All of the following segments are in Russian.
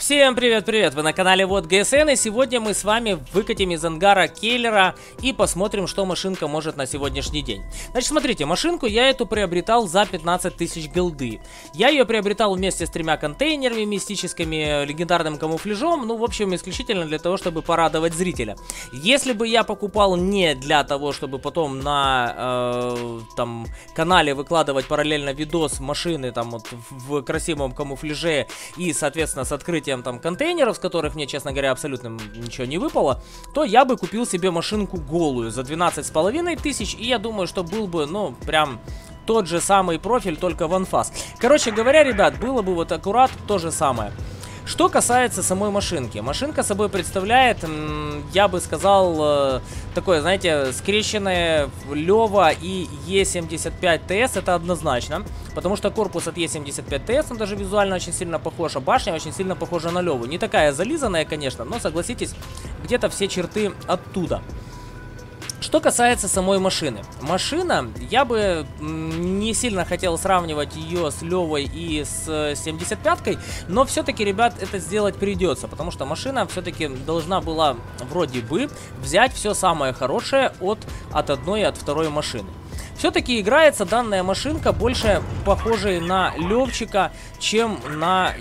Всем привет-привет! Вы на канале Вот ГСН, и сегодня мы с вами выкатим из ангара Келлера и посмотрим, что машинка может на сегодняшний день. Значит, смотрите, машинку я эту приобретал за 15 тысяч голды. Я ее приобретал вместе с 3 контейнерами мистическими, легендарным камуфляжом, ну, в общем, исключительно для того, чтобы порадовать зрителя. Если бы я покупал не для того, чтобы потом на канале выкладывать параллельно видос машины там вот в красивом камуфляже и, соответственно, с открытием там контейнеров, с которых мне, честно говоря, абсолютно ничего не выпало, то я бы купил себе машинку голую за 12,5 тысяч, и я думаю, что был бы, ну, прям тот же самый профиль, только в анфас. Короче говоря, ребят, было бы вот аккурат то же самое. Что касается самой машинки. Машинка собой представляет, я бы сказал, такое, знаете, скрещенное Лева и Е75ТС, это однозначно. Потому что корпус от Е75ТС, он даже визуально очень сильно похож, а башня очень сильно похожа на Леву. Не такая зализанная, конечно, но, согласитесь, где-то все черты оттуда. Что касается самой машины. Машина, я бы не сильно хотел сравнивать ее с Левой и с 75-кой, но все-таки, ребят, это сделать придется, потому что машина все-таки должна была вроде бы взять все самое хорошее от одной и от второй машины. Все-таки играется данная машинка больше похожей на Левчика, чем на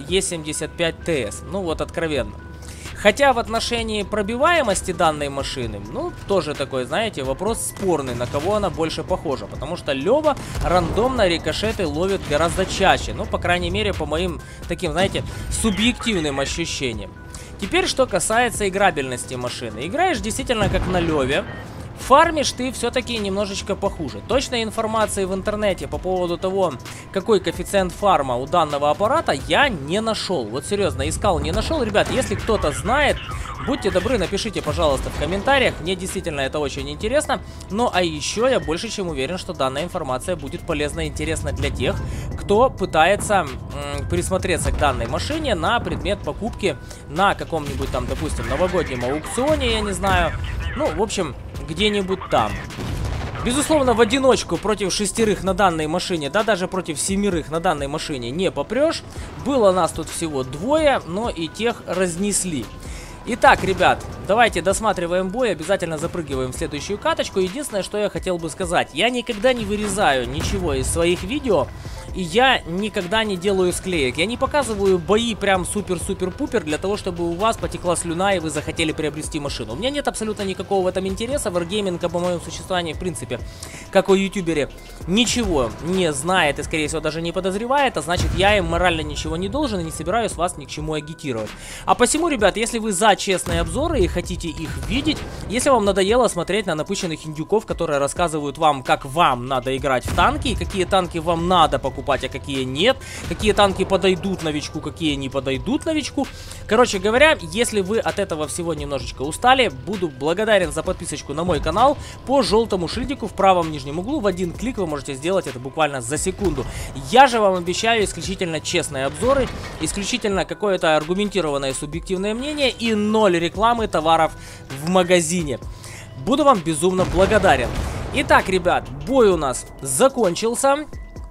Е75ТС, ну вот откровенно. Хотя в отношении пробиваемости данной машины, ну, тоже такой, знаете, вопрос спорный, на кого она больше похожа. Потому что Лева рандомно рикошеты ловит гораздо чаще. Ну, по крайней мере, по моим таким, знаете, субъективным ощущениям. Теперь, что касается играбельности машины. Играешь действительно как на Леве. Фармишь ты все-таки немножечко похуже. Точной информации в интернете по поводу того, какой коэффициент фарма у данного аппарата, я не нашел. Вот серьезно, искал, не нашел. Ребят, если кто-то знает, будьте добры, напишите, пожалуйста, в комментариях. Мне действительно это очень интересно. Ну, а еще я больше чем уверен, что данная информация будет полезна и интересна для тех, кто пытается присмотреться к данной машине на предмет покупки на каком-нибудь там, допустим, новогоднем аукционе, я не знаю. Ну, в общем, где-нибудь там. Безусловно, в одиночку против 6 на данной машине, да даже против 7 на данной машине не попрешь. Было нас тут всего 2, но и тех разнесли. Итак, ребят, давайте досматриваем бой, обязательно запрыгиваем в следующую каточку. Единственное, что я хотел бы сказать, я никогда не вырезаю ничего из своих видео, и я никогда не делаю склеек. Я не показываю бои прям супер-супер-пупер для того, чтобы у вас потекла слюна и вы захотели приобрести машину. У меня нет абсолютно никакого в этом интереса. Wargaming по моему существованию, в принципе, как о ютубере, ничего не знает и, скорее всего, даже не подозревает. А значит, я им морально ничего не должен и не собираюсь вас ни к чему агитировать. А посему, ребят, если вы за честные обзоры и хотите их видеть, если вам надоело смотреть на напыщенных индюков, которые рассказывают вам, как вам надо играть в танки, и какие танки вам надо покупать, а какие нет, какие танки подойдут новичку, какие не подойдут новичку. Короче говоря, если вы от этого всего немножечко устали, буду благодарен за подписочку на мой канал. По желтому шильдику в правом нижнем углу в один клик вы можете сделать это буквально за секунду. Я же вам обещаю исключительно честные обзоры, исключительно какое-то аргументированное субъективное мнение и 0 рекламы товаров в магазине. Буду вам безумно благодарен. Итак, ребят, бой у нас закончился.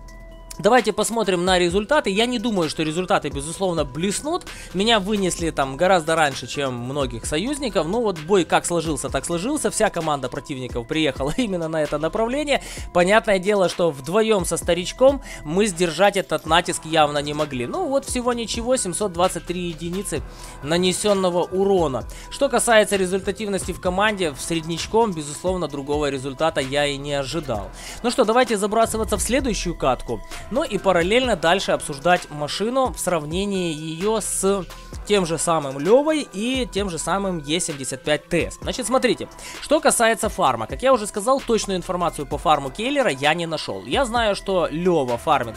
Давайте посмотрим на результаты. Я не думаю, что результаты, безусловно, блеснут. Меня вынесли там гораздо раньше, чем многих союзников. Но вот бой как сложился, так сложился. Вся команда противников приехала именно на это направление. Понятное дело, что вдвоем со старичком мы сдержать этот натиск явно не могли. Ну вот всего ничего, 723 единицы нанесенного урона. Что касается результативности в команде, в среднячком, безусловно, другого результата я и не ожидал. Ну что, давайте забрасываться в следующую катку. Ну и параллельно дальше обсуждать машину в сравнении ее с тем же самым Левой и тем же самым Е75ТС. Значит, смотрите, что касается фарма. Как я уже сказал, точную информацию по фарму Келлера я не нашел. Я знаю, что Лева фармит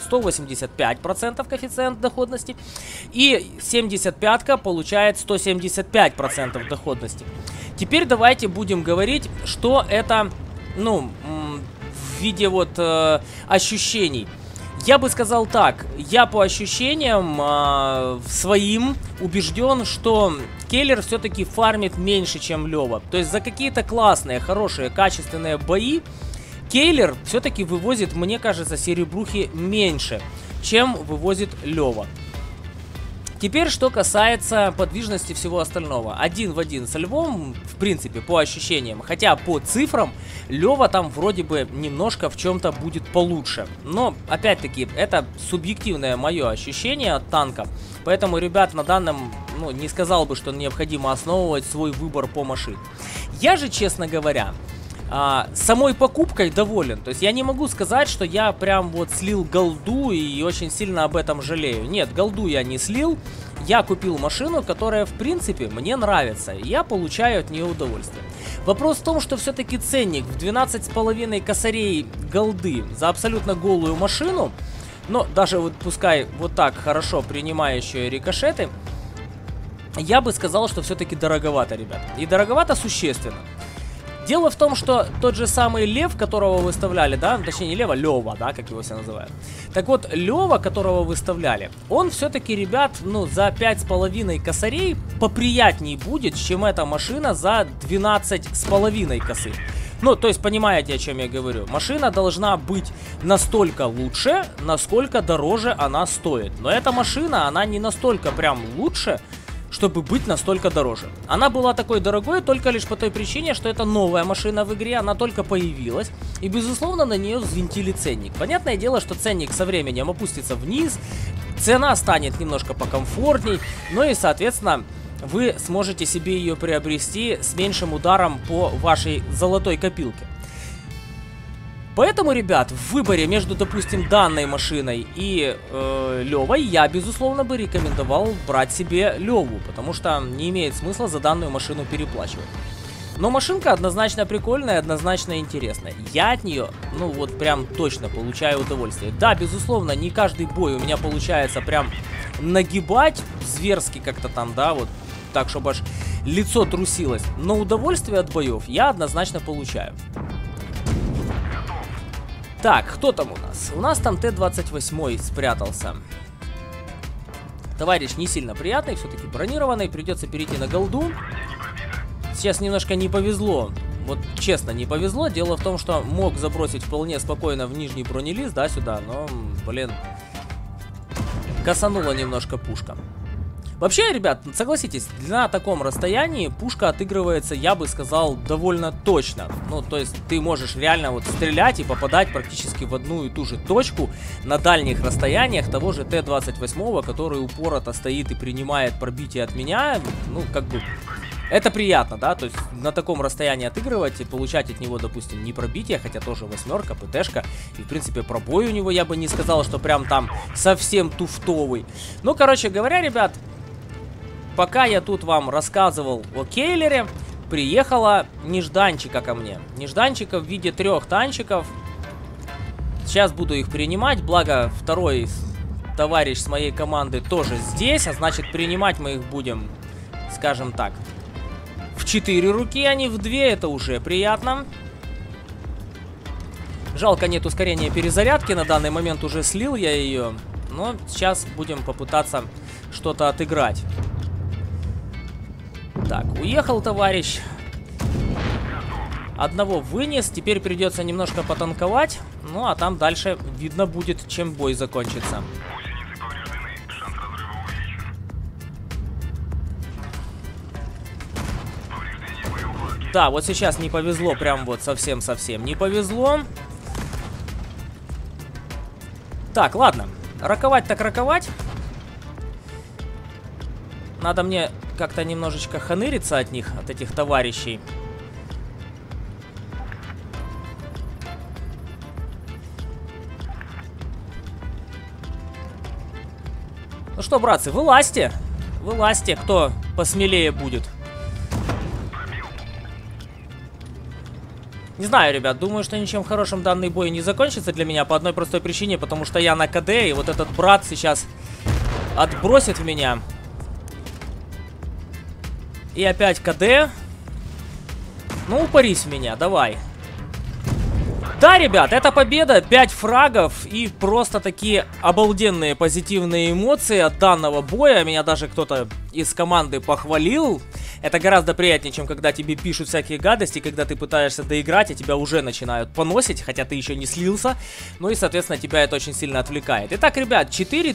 185% коэффициент доходности, и 75-ка получает 175% доходности. Теперь давайте будем говорить, что это, ну, в виде вот ощущений. Я бы сказал так, я по ощущениям своим убежден, что Келлер все-таки фармит меньше, чем Лева. То есть за какие-то классные, хорошие, качественные бои Келлер все-таки вывозит, мне кажется, серебрухи меньше, чем вывозит Лева. Теперь, что касается подвижности всего остального. Один в один со Львом, в принципе, по ощущениям. Хотя по цифрам Лева там вроде бы немножко в чем-то будет получше. Но, опять-таки, это субъективное мое ощущение от танка. Поэтому, ребят, на данном, ну, не сказал бы, что необходимо основывать свой выбор по машине. Я же, честно говоря, самой покупкой доволен. То есть я не могу сказать, что я прям вот слил голду и очень сильно об этом жалею. Нет, голду я не слил. Я купил машину, которая в принципе мне нравится. И я получаю от нее удовольствие. Вопрос в том, что все-таки ценник в 12,5 косарей голды за абсолютно голую машину, но даже вот пускай вот так хорошо принимающие рикошеты, я бы сказал, что все-таки дороговато, ребят. И дороговато существенно. Дело в том, что тот же самый Лев, которого выставляли, да, точнее не Лева, Лева, да, как его все называют. Так вот, Лева, которого выставляли, он все-таки, ребят, ну, за 5,5 косарей поприятней будет, чем эта машина за 12,5 косы. Ну, то есть, понимаете, о чем я говорю. Машина должна быть настолько лучше, насколько дороже она стоит. Но эта машина, она не настолько прям лучше, чтобы быть настолько дороже. Она была такой дорогой только лишь по той причине, что это новая машина в игре, она только появилась, и безусловно на нее взвинтили ценник. Понятное дело, что ценник со временем опустится вниз, цена станет немножко покомфортней, ну и соответственно вы сможете себе ее приобрести с меньшим ударом по вашей золотой копилке. Поэтому, ребят, в выборе между, допустим, данной машиной и Левой я, безусловно, бы рекомендовал брать себе Леву, потому что не имеет смысла за данную машину переплачивать. Но машинка однозначно прикольная, однозначно интересная. Я от нее, ну вот прям точно получаю удовольствие. Да, безусловно, не каждый бой у меня получается прям нагибать зверски как-то там, да, вот так, чтобы аж лицо трусилось. Но удовольствие от боев я однозначно получаю. Так, кто там у нас? У нас там Т-28 спрятался. Товарищ не сильно приятный, все-таки бронированный. Придется перейти на голду. Сейчас немножко не повезло. Вот честно, не повезло. Дело в том, что мог забросить вполне спокойно в нижний бронелист, да, сюда. Но, блин, косанула немножко пушка. Вообще, ребят, согласитесь, на таком расстоянии пушка отыгрывается, я бы сказал, довольно точно. Ну, то есть ты можешь реально вот стрелять и попадать практически в одну и ту же точку на дальних расстояниях того же Т-28, который упорото стоит и принимает пробитие от меня. Ну, как бы, это приятно, да, то есть на таком расстоянии отыгрывать и получать от него, допустим, не пробитие, хотя тоже восьмерка, ПТшка. И, в принципе, пробой у него, я бы не сказал, что прям там совсем туфтовый. Ну, короче говоря, ребят, пока я тут вам рассказывал о Кейлере, приехала нежданчика ко мне. Нежданчика в виде 3 танчиков. Сейчас буду их принимать, благо второй товарищ с моей команды тоже здесь, а значит принимать мы их будем, скажем так, в 4 руки, а не в 2, это уже приятно. Жалко, нет ускорения перезарядки, на данный момент уже слил я ее, но сейчас будем попытаться что-то отыграть. Так, уехал товарищ. Одного вынес, теперь придется немножко потанковать. Ну, а там дальше видно будет, чем бой закончится. Да, вот сейчас не повезло, прям вот совсем-совсем не повезло. Так, ладно, раковать так раковать. Надо мне как-то немножечко ханыриться от них, от этих товарищей. Ну что, братцы, вылазьте. Вылазьте, кто посмелее будет. Не знаю, ребят, думаю, что ничем хорошим данный бой не закончится для меня по одной простой причине, потому что я на КД, и вот этот брат сейчас отбросит в меня. И опять КД. Ну, упарись в меня, давай. Да, ребят, это победа, 5 фрагов и просто такие обалденные позитивные эмоции от данного боя. Меня даже кто-то из команды похвалил. Это гораздо приятнее, чем когда тебе пишут всякие гадости, когда ты пытаешься доиграть, а тебя уже начинают поносить, хотя ты еще не слился. Ну и, соответственно, тебя это очень сильно отвлекает. Итак, ребят,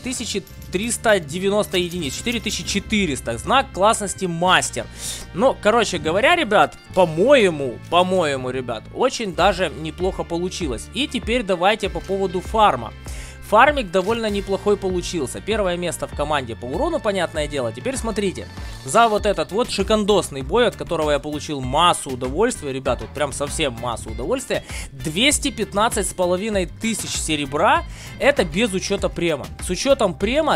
4390 единиц, 4400, знак классности мастер. Ну, короче говоря, ребят, по-моему, ребят, очень даже неплохо получилось. И теперь давайте по поводу фарма. Фармик довольно неплохой получился. Первое место в команде по урону, понятное дело. Теперь смотрите, за вот этот вот шикандосный бой, от которого я получил массу удовольствия, ребят, вот прям совсем массу удовольствия, 215,5 тысяч серебра, это без учета према. С учетом према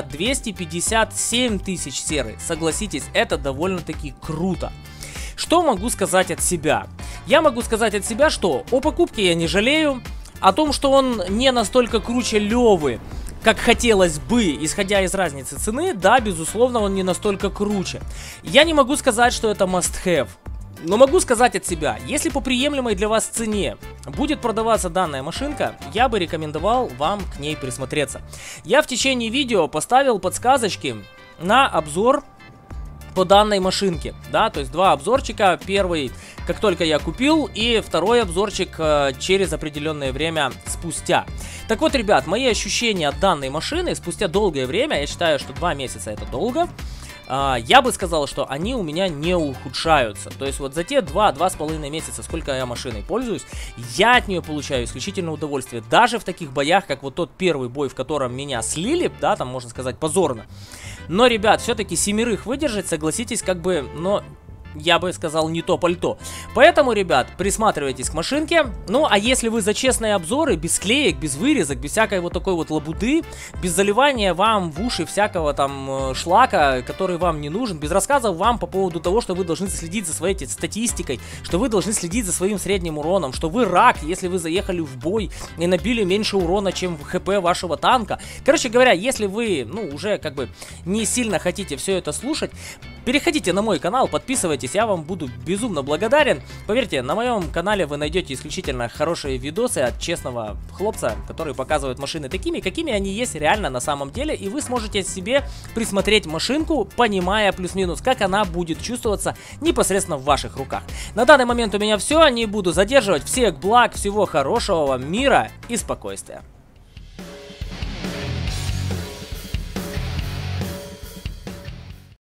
257 тысяч серы. Согласитесь, это довольно-таки круто. Что могу сказать от себя? Я могу сказать от себя, что о покупке я не жалею. О том, что он не настолько круче Левы, как хотелось бы, исходя из разницы цены, да, безусловно, он не настолько круче. Я не могу сказать, что это must-have. Но могу сказать от себя, если по приемлемой для вас цене будет продаваться данная машинка, я бы рекомендовал вам к ней присмотреться. Я в течение видео поставил подсказочки на обзор по данной машинке, да, то есть два обзорчика, первый, как только я купил, и второй обзорчик через определенное время спустя. Так вот, ребят, мои ощущения от данной машины спустя долгое время, я считаю, что 2 месяца это долго, я бы сказал, что они у меня не ухудшаются. То есть вот за те 2-2,5 месяца, сколько я машиной пользуюсь, я от нее получаю исключительно удовольствие. Даже в таких боях, как вот тот первый бой, в котором меня слили, да, там можно сказать позорно. Но, ребят, все-таки 7 выдержать, согласитесь, как бы, но... Я бы сказал, не то пальто. Поэтому, ребят, присматривайтесь к машинке. Ну, а если вы за честные обзоры, без склеек, без вырезок, без всякой вот такой вот лабуды, без заливания вам в уши всякого там шлака, который вам не нужен, без рассказов вам по поводу того, что вы должны следить за своей статистикой, что вы должны следить за своим средним уроном, что вы рак, если вы заехали в бой и набили меньше урона, чем в хп вашего танка. Короче говоря, если вы, ну, уже как бы не сильно хотите все это слушать, переходите на мой канал, подписывайтесь, я вам буду безумно благодарен. Поверьте, на моем канале вы найдете исключительно хорошие видосы от честного хлопца, который показывает машины такими, какими они есть реально на самом деле, и вы сможете себе присмотреть машинку, понимая плюс-минус, как она будет чувствоваться непосредственно в ваших руках. На данный момент у меня все, не буду задерживать. Всех благ, всего хорошего вам, мира и спокойствия.